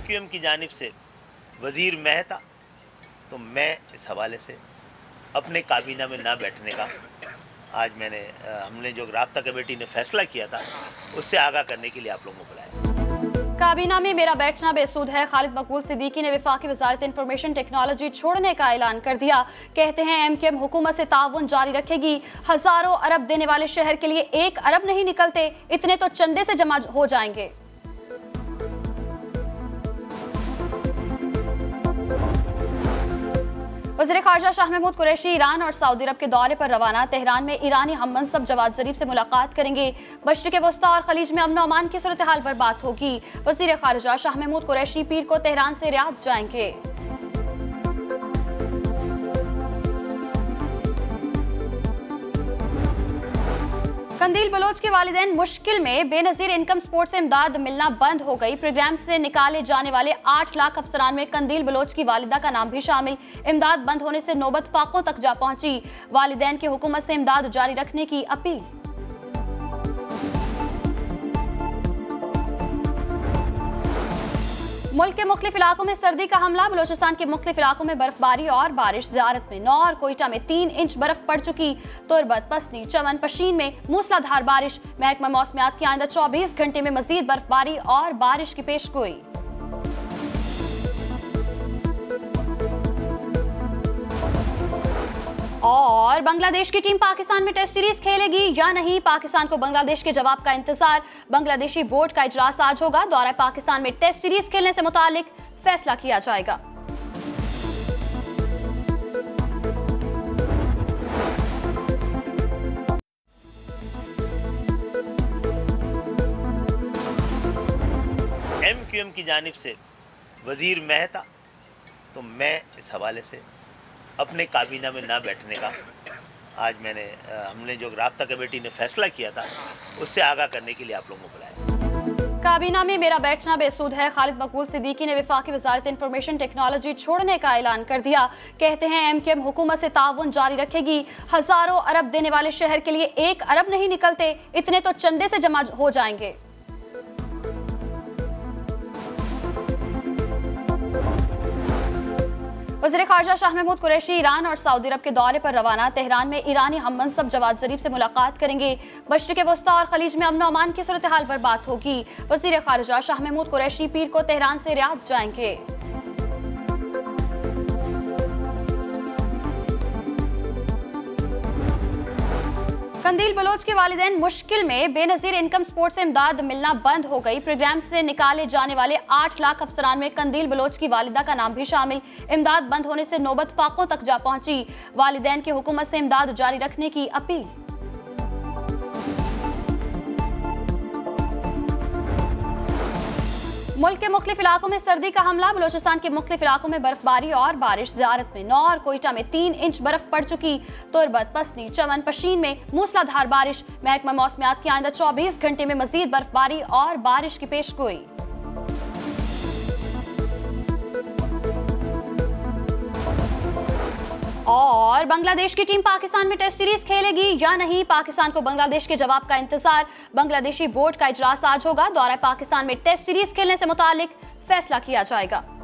MQM की जानिब से वज़ीर मैं था, तो मैं इस हवाले से अपने काबीना में ना बैठने का आज हमने जो राब्ता कमेटी ने फैसला किया था उससे आगाह करने के लिए आप लोगों को बुलाया। काबीना में मेरा बैठना बेसूद है। खालिद मकबूल सिद्दीकी ने वफाकी वजारत इंफॉर्मेशन टेक्नोलॉजी छोड़ने का ऐलान कर दिया। कहते हैं MQM हुकूमत से ताउन जारी रखेगी। हजारों अरब देने वाले शहर के लिए 1 अरब नहीं निकलते, इतने तो चंदे से जमा हो जाएंगे। वज़ीर ख़ारजा शाह महमूद कुरैशी ईरान और सऊदी अरब के दौरे पर रवाना। तेहरान में ईरानी हम मनसब जवाद ज़रीफ से मुलाकात करेंगे। मशरिक़ वस्ता और खलीज में अमन अमान की सूरत हाल पर बात होगी। वज़ीर ख़ारजा शाह महमूद कुरैशी पीर को तेहरान से रियाद जाएंगे। कंदील बलोच के वालिदैन मुश्किल में। बेनज़ीर इनकम सपोर्ट से इमदाद मिलना बंद हो गई। प्रोग्राम से निकाले जाने वाले 8 लाख अफसरान में कंदील बलोच की वालिदा का नाम भी शामिल। इमदाद बंद होने से नौबत फाकों तक जा पहुंची। वालिदैन की हुकूमत से इमदाद जारी रखने की अपील। मुल्क के मुख्तलिफ इलाकों में सर्दी का हमला। बलोचिस्तान के मुख्तलिफ इलाकों में बर्फबारी और बारिश। ज़ियारत में 9 और कोयटा में 3 इंच बर्फ पड़ चुकी। तुरबत, पसनी, चमन, पशीन में मूसलाधार बारिश। महकमा मौसमियात की आइंदा 24 घंटे में मजीद बर्फबारी और बारिश की पेशगोई। और बांग्लादेश की टीम पाकिस्तान में टेस्ट सीरीज खेलेगी या नहीं, पाकिस्तान को बांग्लादेश के जवाब का इंतजार। बांग्लादेशी बोर्ड का इजलास आज होगा। दौरा पाकिस्तान में टेस्ट सीरीज खेलने से मुतालिक फैसला किया जाएगा। MQM की जानिब से वज़ीर मैं था, तो मैं इस हवाले से अपने काबीना में ना बैठने का आज हमने जो राब्ता कमेटी ने फैसला किया था उससे आगाह करने के लिए आप लोगों को बुलाया। काबीना में मेरा बैठना बेसूद है। खालिद मकबूल सिद्दीकी ने वफाकी वजारत इंफॉर्मेशन टेक्नोलॉजी छोड़ने का ऐलान कर दिया। कहते हैं MQM हुकूमत से ताउन जारी रखेगी। हजारों अरब देने वाले शहर के लिए 1 अरब नहीं निकलते, इतने तो चंदे से जमा हो जाएंगे। वज़ीर ख़ारजा शाह महमूद कुरैशी ईरान और सऊदी अरब के दौरे पर रवाना। तेहरान में ईरानी हम मनसब जवाद ज़रीफ से मुलाकात करेंगे। मशरिक़ वस्ता और खलीज में अमन अमान की सूरत हाल पर बात होगी। वज़ीर ख़ारजा शाह महमूद कुरैशी पीर को तेहरान से रियाद जाएंगे। कंदील बलोच के वालिदैन मुश्किल में। बेनज़ीर इनकम सपोर्ट से इमदाद मिलना बंद हो गई। प्रोग्राम से निकाले जाने वाले 8 लाख अफसरान में कंदील बलोच की वालिदा का नाम भी शामिल। इमदाद बंद होने से नौबत फाकों तक जा पहुंची। वालिदैन की हुकूमत से इमदाद जारी रखने की अपील। मुल्क के मुख्तलिफ इलाकों में सर्दी का हमला। बलोचिस्तान के मुख्तलिफ इलाकों में बर्फबारी और बारिश। ज़ियारत में 9 और कोयटा में 3 इंच बर्फ पड़ चुकी। तुरबत, पसनी, चमन, पशीन में मूसलाधार बारिश। महकमा मौसमियात की आइंदा 24 घंटे में मजीद बर्फबारी और बारिश की पेशगोई। और बांग्लादेश की टीम पाकिस्तान में टेस्ट सीरीज खेलेगी या नहीं, पाकिस्तान को बांग्लादेश के जवाब का इंतजार। बांग्लादेशी बोर्ड का इजलास आज होगा। दौरा पाकिस्तान में टेस्ट सीरीज खेलने से मुतालिक फैसला किया जाएगा।